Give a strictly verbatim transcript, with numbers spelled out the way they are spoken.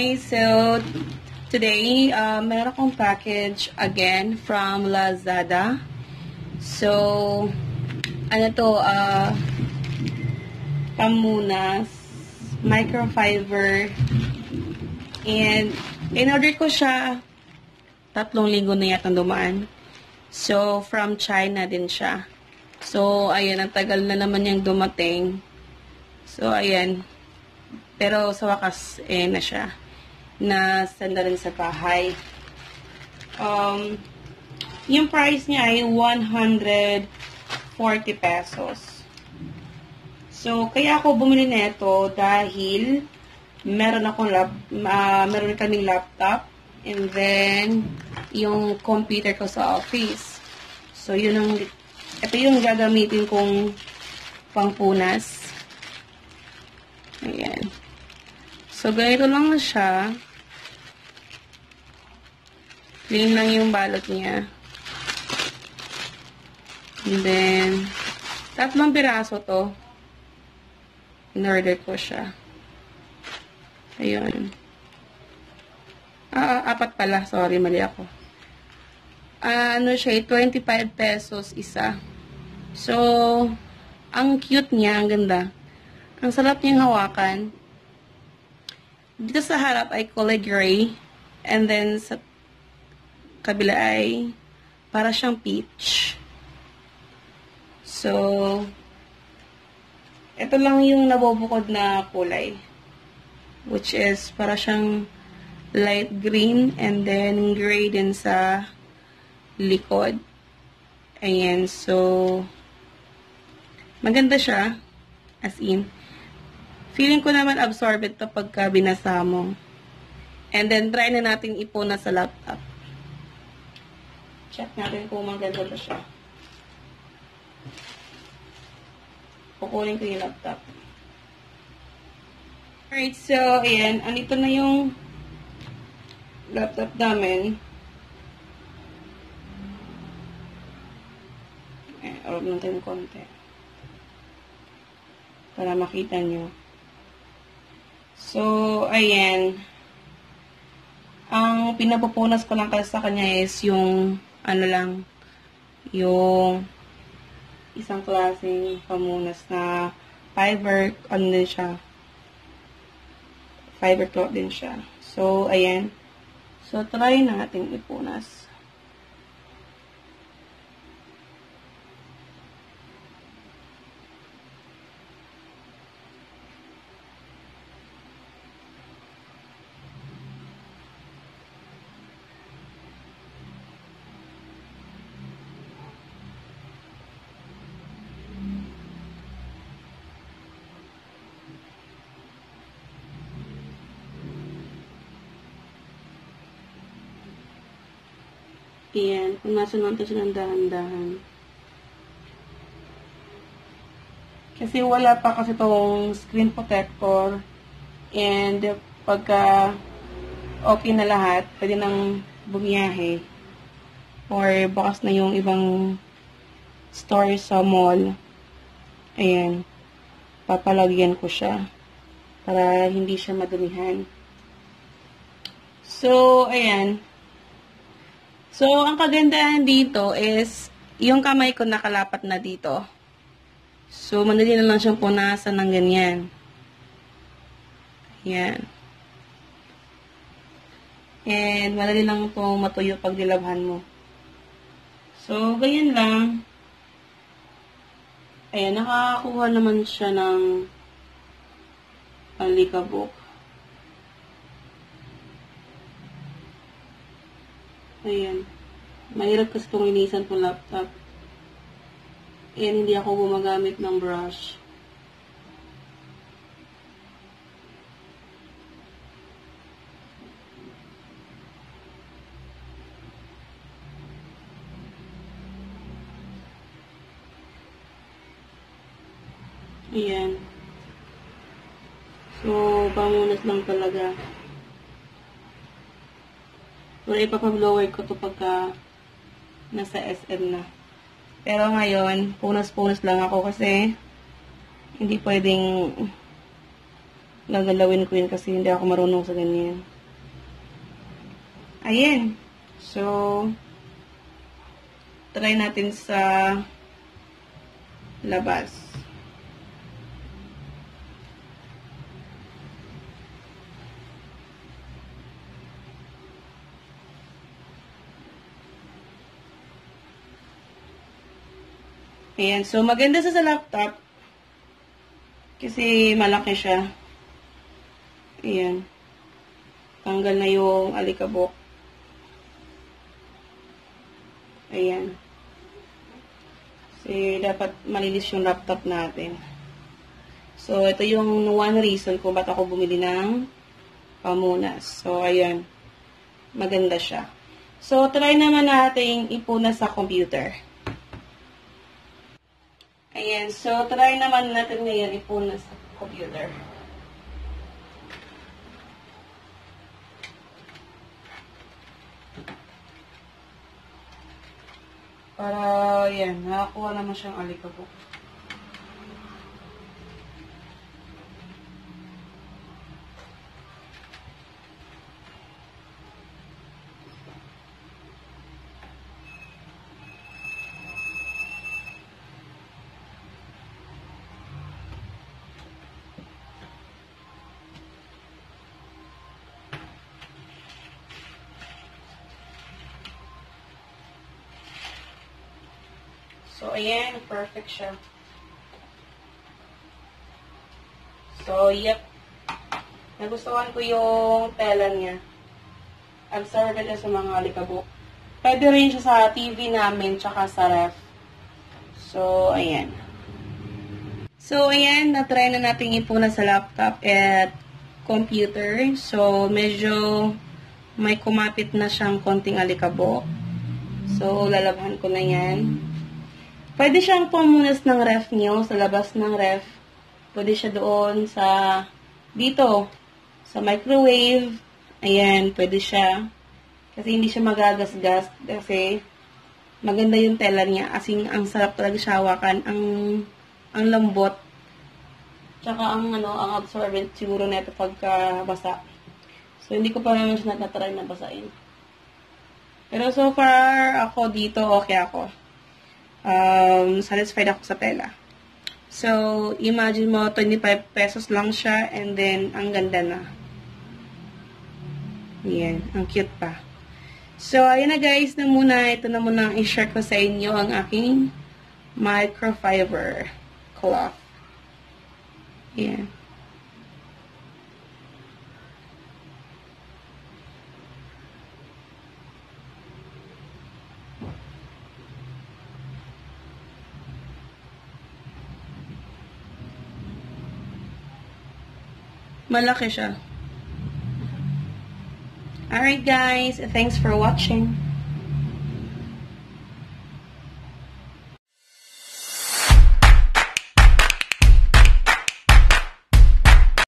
Hi! So, today, uh, meron akong package again from Lazada. So, ano to, uh, pamunas, microfiber, and in-order ko siya, tatlong linggo na yata dumaan. So, from China din siya. So, ayan, ang tagal na naman yung dumating. So, ayan. Pero sa wakas, eh, na siya. Na-send na rin sa bahay. Um, yung price niya ay one hundred forty pesos. So, kaya ako bumili nito dahil meron akong lap, uh, meron kaming laptop and then yung computer ko sa office. So, yun ang, ito yung gagamitin kong pangpunas. Ayan. So, ganito lang na siya. Plain lang yung balot niya. And then, tatlong piraso to. In-order ko siya. Ayun. Ah, apat pala. Sorry, mali ako. Ah, ano siya, twenty-five pesos isa. So, ang cute niya, ang ganda. Ang sarap niyang hawakan. Dito sa harap ay kulay gray. And then, sa kabila ay para siyang peach. So, ito lang yung nabubukod na kulay. Which is para siyang light green and then gray din sa likod. Ayan. So, maganda siya. As in. Feeling ko naman absorbent to pagka binasa mo. And then, try na natin ipuna sa laptop. Check natin kung maganda ba siya. Kukunin ko yung laptop. Alright, so, ayan. Andito na yung laptop namin. Ayan, orab natin konti. Para makita nyo. So, ayan. Ang pinapupunas ko lang kasi sa kanya is yung, ano lang, yung isang klaseng pamunas na fiber, ano din siya, fiber cloth din siya. So, ayan. So, try natin ipunas. Ayan, punasan natin siya ng dahan-dahan. Kasi wala pa kasi itong screen protector. And pagka okay na lahat, pwede nang bumiyahe. Or bukas na yung ibang store sa mall. Ayan, papalagyan ko siya. Para hindi siya madumihan. So, ayan. So, ang kagandahan dito is, yung kamay ko nakalapat na dito. So, madali na lang siyang punasan ng ganyan. Ayan. And, madali lang itong matuyo pag dilabhan mo. So, ganyan lang. Ayan, nakakakuha naman siya ng alikabok. Ayan. Mahirap kasi itong linisan po laptop. Ayan, hindi ako gumagamit ng brush. Ayan. So, pamunas lang talaga. Pero ipapablower ko to pagka nasa S M na. Pero ngayon, punas-punas lang ako kasi hindi pwedeng gagalawin ko yun kasi hindi ako marunong sa ganyan. Ayan. So, try natin sa labas. Ayan. So, maganda sa sa laptop. Kasi malaki siya. Ayan. Tanggal na yung alikabok. Ayan. Kasi dapat malinis yung laptop natin. So, ito yung one reason kung ba't ako bumili ng pamunas. So, ayan. Maganda siya. So, try naman natin ipunas sa computer. Ayan. So, try naman natin ngayon ipunas sa computer. Para, yan, nakakuha naman siyang alikabok. So, ayan, perfect siya. So, yep. Nagustuhan ko yung tela niya. Absorbent na sa mga alikabok. Pwede rin siya sa T V namin, tsaka sa ref. So, ayan. So, ayan, na-try na natin ipunan sa laptop at computer. So, medyo may kumapit na siyang konting alikabok. So, lalabhan ko na yan. Pwede siyang pumunas ng ref nyo, sa labas ng ref. Pwede siya doon sa, dito, sa microwave. Ayan, pwede siya. Kasi hindi siya magagasgas. Kasi maganda yung tela niya. Asing ang sarap talaga siya hawakan. Ang, ang lambot. Tsaka ang, ano, ang absorbent siguro nito pagka basa. So, hindi ko pa naman siya natatry na basain. Pero so far, ako dito, okay ako. Um, satisfied ako sa tela. So, imagine mo, twenty-five pesos lang siya, and then, ang ganda na. Yan, ang cute pa. So, ayan na guys, na muna, ito na muna i-share ko sa inyo ang aking microfiber cloth. Yan. Malaki siya. Alright guys, thanks for watching.